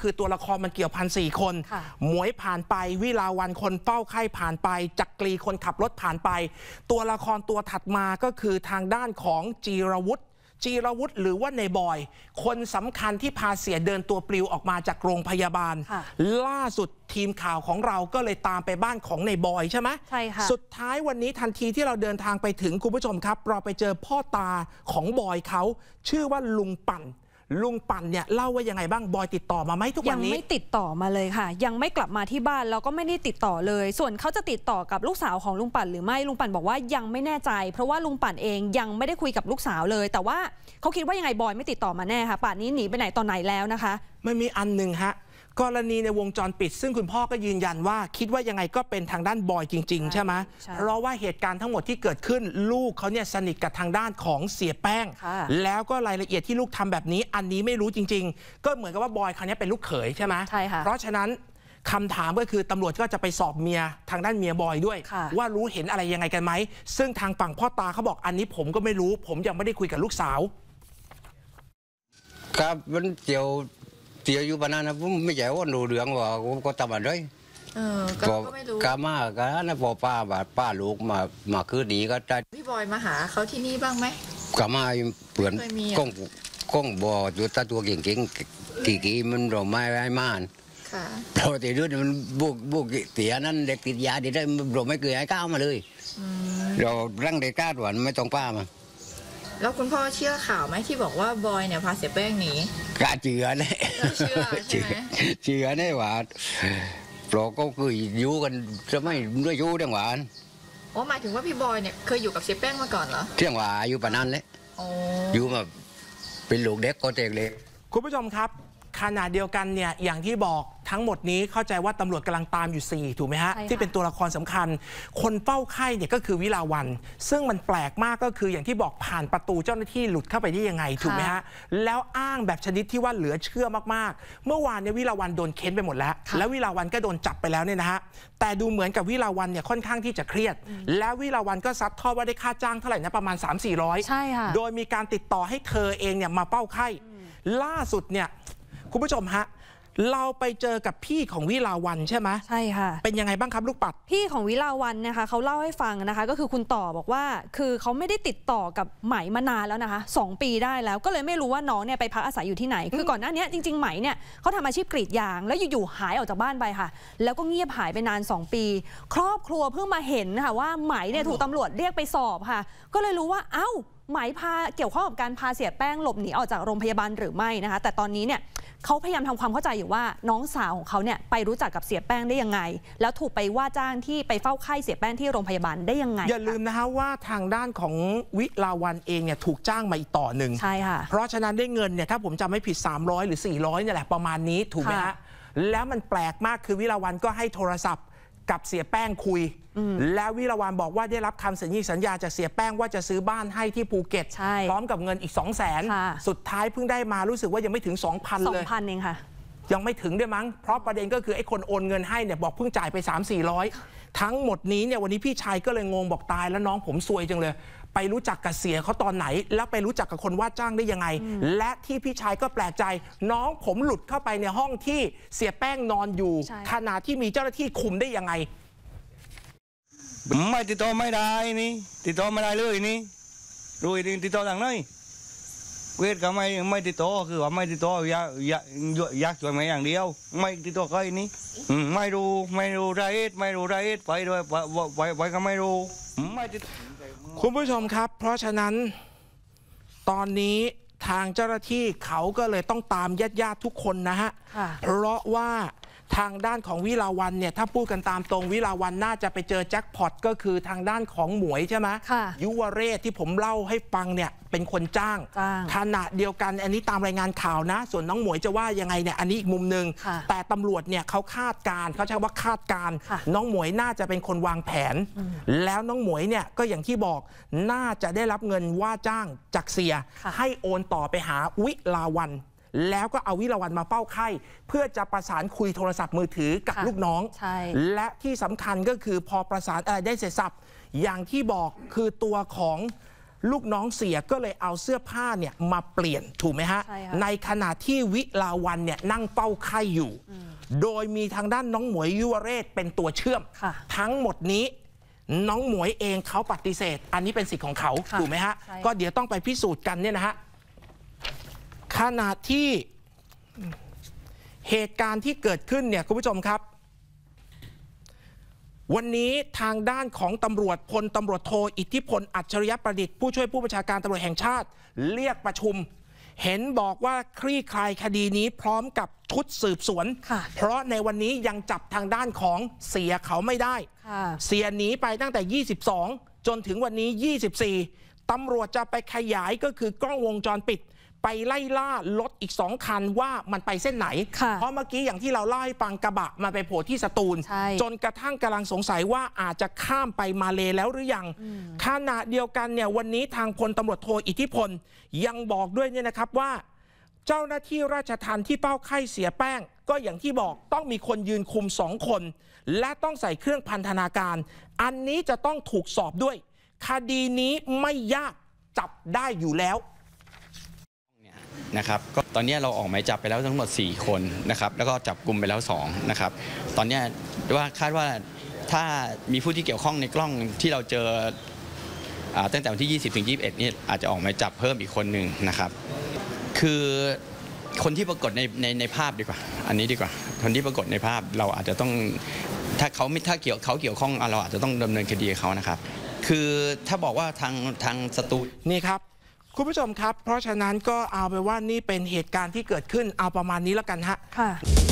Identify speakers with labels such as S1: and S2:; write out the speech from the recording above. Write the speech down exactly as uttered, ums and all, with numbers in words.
S1: คือตัวละครมันเกี่ยวพันสี่คนหมวยผ่านไปวิลาวันคนเฝ้าไข้ผ่านไปจักรีคนขับรถผ่านไปตัวละครตัวถัดมาก็คือทางด้านของจีรวุฒิจีรวุฒิหรือว่าในบอยคนสำคัญที่พาเสียเดินตัวปลิวออกมาจากโรงพยาบาลล่าสุดทีมข่าวของเราก็เลยตามไปบ้านของในบอยใช่ไหมใช่ค่ะสุดท้ายวันนี้ทันทีที่เราเดินทางไปถึงคุณผู้ชมครับเราไปเจอพ่อตาของบอยเขาชื่อว่าลุงปั่นลุงปั่นเนี่ยเล่าว่ายังไงบ้างบอยติดต่อมาไหมทุกวันนี้
S2: ยังไม่ติดต่อมาเลยค่ะยังไม่กลับมาที่บ้านแล้วก็ไม่ได้ติดต่อเลยส่วนเขาจะติดต่อกับลูกสาวของลุงปั่นหรือไม่ลุงปั่นบอกว่ายังไม่แน่ใจเพราะว่าลุงปั่นเองยังไม่ได้คุยกับลูกสาวเลยแต่ว่าเขาคิดว่ายังไงบอยไม่ติดต่อมาแน่ค่ะป่านนี้หนีไปไหนตอนไหนแล้วนะคะ
S1: ไม่มีอันหนึ่งฮะกรณีในวงจรปิดซึ่งคุณพ่อก็ยืนยันว่าคิดว่ายังไงก็เป็นทางด้านบอยจริงๆใช่ไหมเพราะว่าเหตุการณ์ทั้งหมดที่เกิดขึ้นลูกเขาเนี่ยสนิทกับทางด้านของเสียแป้งแล้วก็รายละเอียดที่ลูกทำแบบนี้อันนี้ไม่รู้จริงๆก็เหมือนกับว่าบอยคราวนี้เป็นลูกเขยใช่ไหมใช่ค่ะเพราะฉะนั้นคำถามก็คือตำรวจก็จะไปสอบเมียทางด้านเมียบอยด้วยว่ารู้เห็นอะไรยังไงกันไหมซึ่งทางฝั่งพ่อตาเขาบอกอันนี้ผมก็ไม่รู้ผมยังไม่ได้คุยกับลูกสาว
S3: ครับมันเกี่ยวเตียอยู่ปานนั้นนะผมไม่ใช่ว่าดูเรื่องว่าก็ทำอะไร
S4: เออก็ไม่รู้
S3: กามากันนะพอป้าบาดป้าลูกมามาคืนนี้ก็จะ
S4: พี่บอยมาหาเขาที่นี่บ้างไหม
S3: กามาเปลี่ยนก้องก้องบ่ออยู่ตาตัวเก่งเก่งกี่กี่มันเราไม่ไร้ม่านพอตีด้วยมันบุกบุกเตียนั้นเด็กติดยาดีได้เราไม่เคยให้ก้าวมาเลยเราร่างเด็กก้าวหวานไม่ต้องป้ามา
S4: แล้วคุณพ่อเชื่อข่าวไหมที่บอกว่าบอยเนี่ยพาเสียแป้งหนี
S3: กะเชื่อเนี่ย
S4: เชื่อใช่ไหม
S3: เชื่อเนี่ยหวานเราก็คืออยู่กันจะไม่ด้วยอยู่เรื่องหวาน
S4: อ๋อหมายถึงว่าพี่บอยเนี่ยเคยอยู่กับเสียแป้งมาก่อนเหรอ
S3: เรื่องหวานอยู่ปานนั้นเลยอยู่มาเป็นลูกเด็กก็เด็กเลย
S1: คุณผู้ชมครับขณะเดียวกันเนี่ยอย่างที่บอกทั้งหมดนี้เข้าใจว่าตำรวจกำลังตามอยู่สี่ถูกไหมฮะที่เป็นตัวละครสำคัญคนเฝ้าไข้เนี่ยก็คือวิลาวันซึ่งมันแปลกมากก็คืออย่างที่บอกผ่านประตูเจ้าหน้าที่หลุดเข้าไปได้ยังไงถูกไหมฮะแล้วอ้างแบบชนิดที่ว่าเหลือเชื่อมากๆเมื่อวานเนี่ยวิลาวันโดนเค้นไปหมดแล้วแล้ววิลาวันก็โดนจับไปแล้วเนี่ยนะฮะแต่ดูเหมือนกับวิลาวันเนี่ยค่อนข้างที่จะเครียดแล้ววิลาวันก็ซัดทอดว่าได้ค่าจ้างเท่าไหร่นะประมาณ สามถึงสี่ร้อย
S2: ใช่ค่ะ
S1: โดยมีการติดต่อให้เธอเองเนี่ยมาเฝ้าไข้ล่าสุดเนี่ยคุณผู้ชมฮะเราไปเจอกับพี่ของวิลาวันใช่ไหม
S2: ใช่ค่ะ
S1: เป็นยังไงบ้างครับลูกปัด
S2: พี่ของวิลาวันนะคะเขาเล่าให้ฟังนะคะก็คือคุณต่อบอกว่าคือเขาไม่ได้ติดต่อกับไหมมานานแล้วนะคะสองปีได้แล้วก็เลยไม่รู้ว่าน้องเนี่ยไปพักอาศัยอยู่ที่ไหนคือก่อนหน้านี้จริงๆไหมเนี่ยเขาทำอาชีพกรีดยางแล้วอยู่ๆหายออกจากบ้านไปค่ะแล้วก็เงียบหายไปนานสองปีครอบครัวเพิ่งมาเห็นค่ะว่าไหมเนี่ยถูกตำรวจเรียกไปสอบค่ะก็เลยรู้ว่าเอ้าไหมพาเกี่ยวข้องกับการพาเสียแป้งหลบหนีออกจากโรงพยาบาลหรือไม่นะคะแต่ตอนนี้เนี่ยเขาพยายามทำความเข้าใจอยู่ว่าน้องสาวของเขาเนี่ยไปรู้จักกับเสียแป้งได้ยังไงแล้วถูกไปว่าจ้างที่ไปเฝ้าไข้เสียแป้งที่โรงพยาบาลได้ยังไง
S1: อย่าลืมนะฮะว่าทางด้านของวิลาวันเองเนี่ยถูกจ้างมาอีกต่อหนึ่ง
S2: ใช่ค่ะ
S1: เพราะฉะนั้นได้เงินเนี่ยถ้าผมจำไม่ผิดสามร้อยหรือสี่ร้อยเนี่ยแหละประมาณนี้ถูกไหมฮะแล้วมันแปลกมากคือวิลาวันก็ให้โทรศัพท์กับเสียแป้งคุยแล้ววิลาวันบอกว่าได้รับคำสัญญาสัญญาจากเสียแป้งว่าจะซื้อบ้านให้ที่ภูเก็ตพร้อมกับเงินอีก สองแสน สุดท้ายเพิ่งได้มารู้สึกว่ายังไม่ถึง สองพัน เลย
S2: สองพัน เองค่ะ
S1: ยังไม่ถึงด้วยมั้งเพราะประเด็นก็คือไอ้คนโอนเงินให้เนี่ยบอกเพิ่งจ่ายไป สามถึงสี่ร้อย ทั้งหมดนี้เนี่ยวันนี้พี่ชายก็เลยงงบอกตายแล้วน้องผมซวยจังเลยไปรู้จักกับเสียเขาตอนไหนแล้วไปรู้จักกับคนว่าจ้างได้ยังไงและที่พี่ชายก็แปลกใจน้องผมหลุดเข้าไปในห้องที่เสียแป้งนอนอยู่ขณะที่มีเจ้าหน้าที่คุมได้ยังไง
S5: ไม่ติดต่อไม่ได้นี่ติดต่อไม่ได้เลยนี่รู้ดิติดต่อทางไหนเวทก็ไม่ไม่ติดต่อคือว่าไม่ติดต่ออยากอยากอยากช่วยมาอย่างเดียวไม่ติดต่อใครนี่ไม่รู้ไม่รู้รายละเอียดไม่รู้รายละเอียดไปด้วยไปไปก็ไม่รู้ไม่ติด
S1: คุณผู้ชมครับเพราะฉะนั้นตอนนี้ทางเจ้าหน้าที่เขาก็เลยต้องตามญาติๆทุกคนนะฮะเพราะว่าทางด้านของวิลาวันเนี่ยถ้าพูดกันตามตรงวิลาวันน่าจะไปเจอแจ็คพอตก็คือทางด้านของหมวยใช่ไหมยุวเรศที่ผมเล่าให้ฟังเนี่ยเป็นคนจ้างขณะเดียวกันอันนี้ตามรายงานข่าวนะส่วนน้องหมวยจะว่ายังไงเนี่ยอันนี้อีกมุมหนึ่งแต่ตำรวจเนี่ยเขาคาดการเขาใช้ว่าคาดการน้องหมวยน่าจะเป็นคนวางแผนแล้วน้องหมวยเนี่ยก็อย่างที่บอกน่าจะได้รับเงินว่าจ้างจากเสียให้โอนต่อไปหาวิลาวันแล้วก็เอาวิลาวันมาเฝ้าไข้เพื่อจะประสานคุยโทรศัพท์มือถือกับลูกน้องและที่สำคัญก็คือพอประสานอะไรได้เสร็จสับอย่างที่บอกคือตัวของลูกน้องเสียก็เลยเอาเสื้อผ้าเนี่ยมาเปลี่ยนถูกไหมฮะ
S2: ใช่ค่ะ
S1: ในขณะที่วิลาวันเนี่ยนั่งเป้าไข้อยู่ โดยมีทางด้านน้องหมวยยุวเรศเป็นตัวเชื่อม
S2: ค่ะ
S1: ทั้งหมดนี้น้องหมวยเองเขาปฏิเสธ อันนี้เป็นสิทธิ์ของเขา
S2: ค่ะ
S1: ถูกไหมฮะ
S2: ใช่
S1: ก็เดี๋ยวต้องไปพิสูจน์กันเนี่ยนะฮะขณะที่เหตุการณ์ที่เกิดขึ้นเนี่ยคุณผู้ชมครับ วันนี้ทางด้านของตำรวจพลตำรวจโทอิทธิพลอัจฉริยประดิษฐ์ผู้ช่วยผู้บัญชาการตำรวจแห่งชาติเรียกประชุม เห็นบอกว่าคลี่คลายคดีนี้พร้อมกับชุดสืบสวน
S2: ค่ะ
S1: เพราะในวันนี้ยังจับทางด้านของเสียเขาไม่ได้
S2: ค่ะ
S1: เสียหนีไปตั้งแต่ยี่สิบสองจนถึงวันนี้ยี่สิบสี่ตำรวจจะไปขยายก็คือกล้องวงจรปิด ไปไล่ล่ารถอีกสองคันว่ามันไปเส้นไหน
S2: ค่ะ
S1: เพราะเมื่อกี้อย่างที่เราเล่าให้ฟังกระบะมันไปโผล่ที่สตูล
S2: ใช่
S1: จนกระทั่งกำลังสงสัยว่าอาจจะข้ามไปมาเลแล้วหรือยังขณะเดียวกันเนี่ยวันนี้ทางพลตำรวจโทอิทธิพลยังบอกด้วยเนี่ยนะครับว่า เจ้าหน้าที่ราชทัณฑ์ที่เป้าไข้เสียแป้ง ก็อย่างที่บอกต้องมีคนยืนคุมสองคน และต้องใส่เครื่องพันธนาการ อันนี้จะต้องถูกสอบด้วย คดีนี้ไม่ยากจับได้อยู่แล้ว
S6: นะครับก็ตอนนี้เราออกหมายจับไปแล้วทั้งหมดสี่คนนะครับแล้วก็จับกลุ่มไปแล้วสองนะครับตอนนี้ว่าคาดว่าถ้ามีผู้ที่เกี่ยวข้องในกล้องที่เราเจอตั้งแต่วันที่ยี่สิบถึงยี่สิบเอ็ดนี่อาจจะออกหมายจับเพิ่มอีกคนหนึ่งนะครับคือคนที่ปรากฏในในในภาพดีกว่าอันนี้ดีกว่าคนที่ปรากฏในภาพเราอาจจะต้องถ้าเขาไม่ถ้าเกี่ยวเขาเกี่ยวข้องเราอาจจะต้องดำเนินคดีเขานะครับคือถ้าบอกว่าทางทางสตู
S1: นี่ครับคุณผู้ชมครับเพราะฉะนั้นก็เอาไปว่านี่เป็นเหตุการณ์ที่เกิดขึ้นเอาประมาณนี้แล้วกันฮะ
S2: ค่ะ